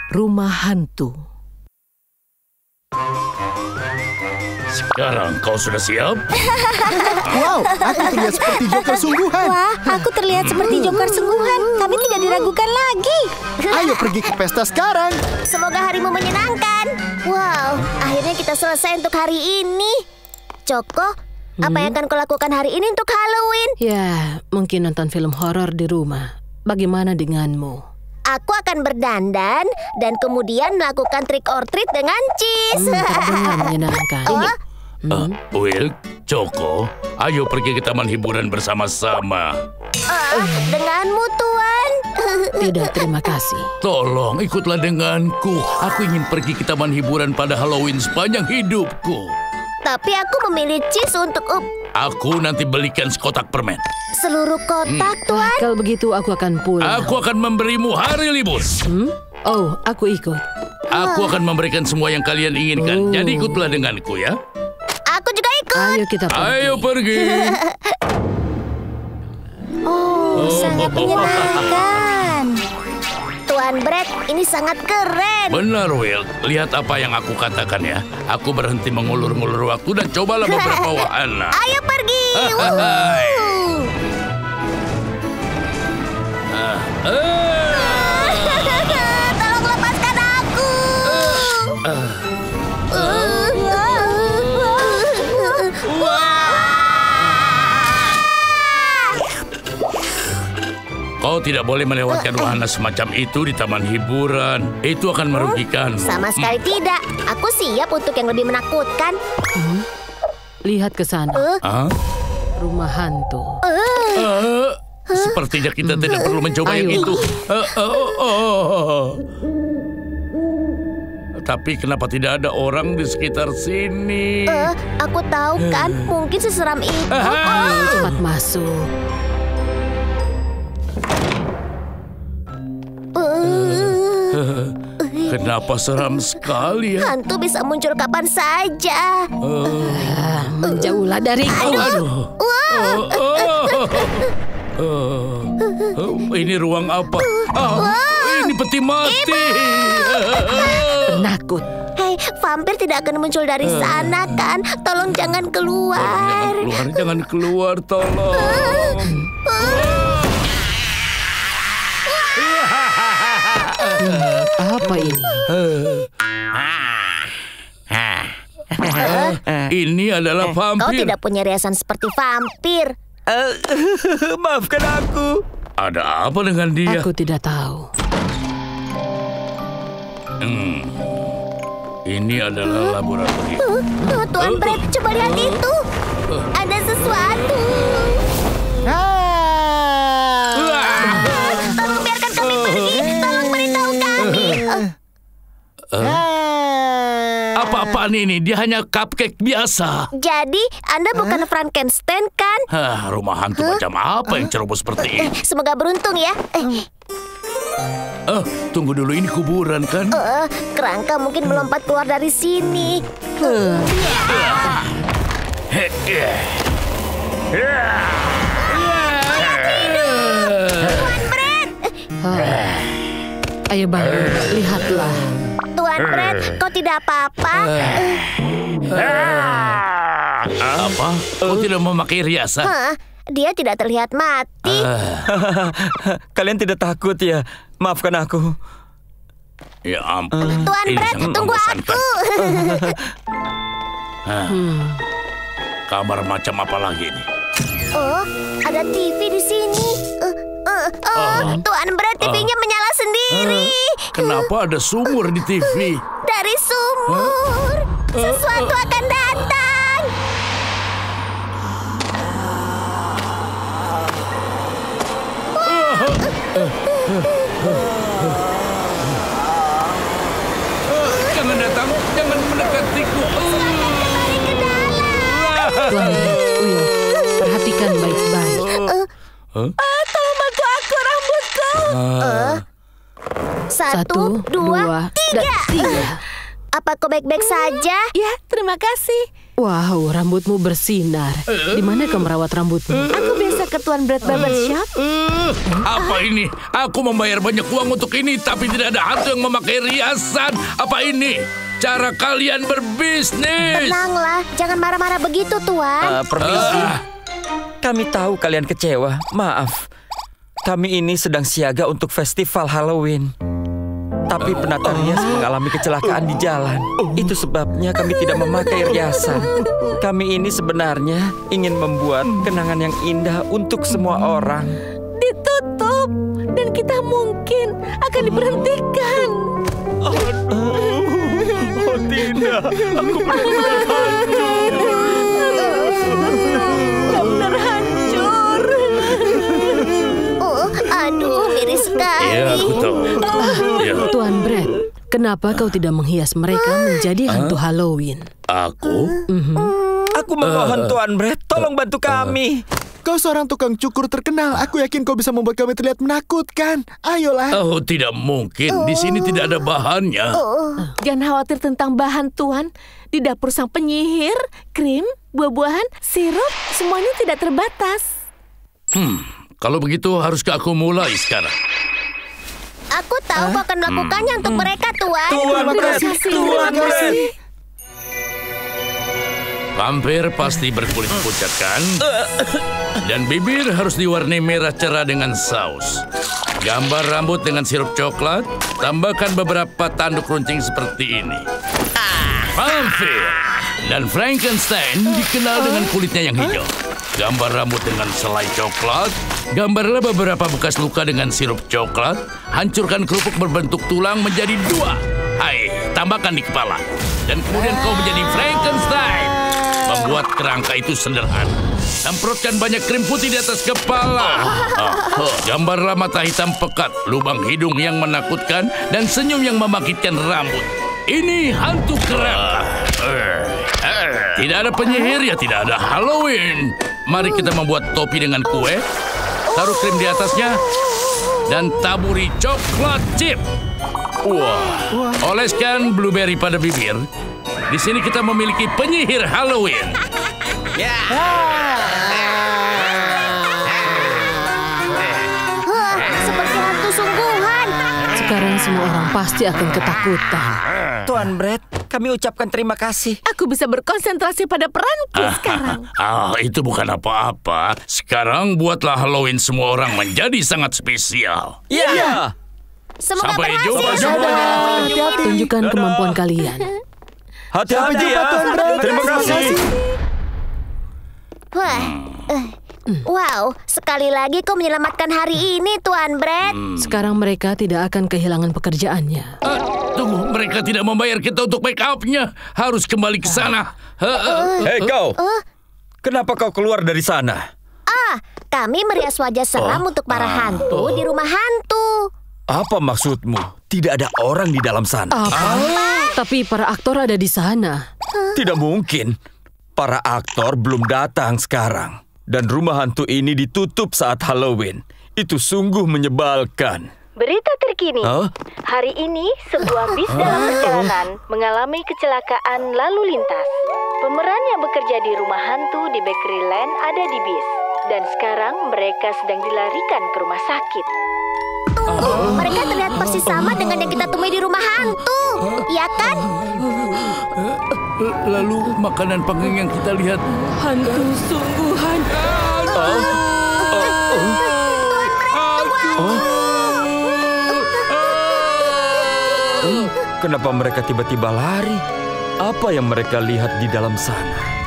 Rumah Hantu. Sekarang kau sudah siap? Wow, aku terlihat seperti Joker sungguhan. Wah, aku terlihat seperti Joker sungguhan. Kami tidak diragukan lagi. Ayo pergi ke pesta sekarang. Semoga harimu menyenangkan. Wow, akhirnya kita selesai untuk hari ini. Joko, apa yang akan kau lakukan hari ini untuk Halloween? Ya, mungkin nonton film horor di rumah. Bagaimana denganmu? Aku akan berdandan dan kemudian melakukan trick or treat dengan cheese. Terdengar menyenangkan. Will, Joko, ayo pergi ke taman hiburan bersama-sama. Denganmu, Tuan. Tidak, terima kasih. Tolong ikutlah denganku. Aku ingin pergi ke taman hiburan pada Halloween sepanjang hidupku. Tapi aku memilih cheese untuk Aku nanti belikan sekotak permen. seluruh kotak, Tuan. Kalau begitu aku akan pulang. Aku akan memberimu hari libur. Oh, aku ikut. Aku akan memberikan semua yang kalian inginkan. Jadi ikutlah denganku ya. Aku juga ikut. Ayo kita pergi. Ayo pergi. Sangat menyenangkan. Tuan Brad, ini sangat keren. Benar, Will. Lihat apa yang aku katakan ya. Aku berhenti mengulur-ngulur waktu dan cobalah beberapa wahana. Ayo pergi. Hai. Tolong lepaskan aku. Kau tidak boleh melewatkan wahana semacam itu di taman hiburan. Itu akan merugikanmu. Sama sekali tidak. Aku siap untuk yang lebih menakutkan. Lihat ke sana. Rumah hantu. Sepertinya kita tidak perlu mencoba yang Ayo. itu. Tapi kenapa tidak ada orang di sekitar sini? Aku tahu kan, mungkin seseram itu. Ayo cepat masuk. Kenapa seram sekali ya? Hantu bisa muncul kapan saja. Menjauhlah dariku. Ini ruang apa? Ini peti mati. Penakut. Hei, vampir tidak akan muncul dari sana kan? Tolong jangan keluar. Jangan keluar, tolong. Apa ini? Ini adalah Kau vampir. tidak punya riasan seperti vampir. Maafkan aku. Ada apa dengan dia? Aku tidak tahu. Ini adalah laboratorium. Tuan Brad, coba lihat itu. Ada sesuatu. Tolong biarkan kami pergi. Tolong beritahu kami. Apa-apaan ini? Dia hanya cupcake biasa. Jadi, Anda bukan Frankenstein kan? Rumah hantu macam apa yang ceroboh seperti ini? Semoga beruntung ya. Tunggu dulu, ini kuburan kan? Kerangka mungkin melompat keluar dari sini. Tuan Brad! Ayo bangun, lihatlah. Tuan Brad, kau tidak apa-apa? Apa? Kau tidak memakai riasan? Dia tidak terlihat mati. Kalian tidak takut ya? Maafkan aku. Ya ampun. Tuan Ini Brad, sangat tunggu membosankan. aku. Kamar macam apa lagi ini? Oh, ada TV di sini. Tuan Brad, TV-nya menyala sendiri. Kenapa ada sumur di TV? Dari sumur. Sesuatu akan datang. Jangan datang, jangan mendekatiku. Balik ke dalam. Tuan Will, perhatikan baik-baik. Tolong bantu aku, rambutku. Satu, dua, dan tiga. tiga. Apa kau baik-baik saja? Ya, terima kasih. Wow, rambutmu bersinar. Di mana kau merawat rambutmu? Aku biasa ke Tuan Brett Barbershop. Apa ini? Aku membayar banyak uang untuk ini, tapi tidak ada hantu yang memakai riasan. Apa ini? Cara kalian berbisnis? Tenanglah, jangan marah-marah begitu, Tuan. Permisi. Kami tahu kalian kecewa. Maaf. Kami ini sedang siaga untuk festival Halloween. Tapi penata rias mengalami kecelakaan di jalan. Itu sebabnya kami tidak memakai riasan. Kami ini sebenarnya ingin membuat kenangan yang indah untuk semua orang. Ditutup. Dan kita mungkin akan diberhentikan. Oh tidak, aku benar-benar hancur. Benar hancur. Aduh, miris sekali. Iya, aku tahu. Ya. Tuan Brett, kenapa kau tidak menghias mereka menjadi hantu Halloween? Aku? Aku memohon Tuan Brett, tolong bantu kami. Kau seorang tukang cukur terkenal. Aku yakin kau bisa membuat kami terlihat menakutkan. Ayolah. Oh, tidak mungkin. Di sini tidak ada bahannya. Jangan khawatir tentang bahan, Tuan. Di dapur sang penyihir, krim, buah-buahan, sirup, semuanya tidak terbatas. Kalau begitu, haruskah aku mulai sekarang? Aku tahu kau akan melakukannya untuk mereka, Tuan. Tuan Brett, Tuan Brett. Vampir pasti berkulit pucat kan? Dan bibir harus diwarnai merah cerah dengan saus. Gambar rambut dengan sirup coklat. Tambahkan beberapa tanduk runcing seperti ini. Vampir dan Frankenstein dikenal dengan kulitnya yang hijau. Gambar rambut dengan selai coklat. Gambarlah beberapa bekas luka dengan sirup coklat. Hancurkan kerupuk berbentuk tulang menjadi 2. Hai, tambahkan di kepala. Dan kemudian kau menjadi Frankenstein. Membuat kerangka itu sederhana. Semprotkan banyak krim putih di atas kepala. Gambarlah mata hitam pekat, lubang hidung yang menakutkan, dan senyum yang membangkitkan rambut. Ini hantu kerangka. Tidak ada penyihir, ya tidak ada Halloween. Mari kita membuat topi dengan kue. Taruh krim di atasnya. Dan taburi coklat chip. Wah. Oleskan blueberry pada bibir. Di sini kita memiliki penyihir Halloween. Seperti hantu sungguhan. Sekarang semua orang pasti akan ketakutan. Tuan Brett, kami ucapkan terima kasih. Aku bisa berkonsentrasi pada peranku sekarang. Itu bukan apa-apa. Sekarang buatlah Halloween semua orang menjadi sangat spesial. Ya. Semoga Sampai berhasil. jumpa semuanya. Hati-hati. Tunjukkan kemampuan kalian. Hati-hati ya. Tuan Brett. Terima kasih. Wah. Wow, sekali lagi kau menyelamatkan hari ini, Tuan Brett. Sekarang mereka tidak akan kehilangan pekerjaannya. Tunggu, mereka tidak membayar kita untuk make up-nya. Harus kembali ke sana. Hei kau, kenapa kau keluar dari sana? Kami merias wajah seram untuk para hantu di rumah hantu. Apa maksudmu? Tidak ada orang di dalam sana. Tapi para aktor ada di sana. Tidak mungkin. Para aktor belum datang sekarang. Dan rumah hantu ini ditutup saat Halloween. Itu sungguh menyebalkan. Berita terkini, hari ini sebuah bis dalam perjalanan mengalami kecelakaan lalu lintas. Pemeran yang bekerja di rumah hantu di Bakery Land ada di bis. Dan sekarang mereka sedang dilarikan ke rumah sakit. Tunggu, mereka terlihat persis sama dengan yang kita temui di rumah hantu. Iya kan? Lalu makanan panggang yang kita lihat. Hantu sungguhan. Kenapa mereka tiba-tiba lari? Apa yang mereka lihat di dalam sana?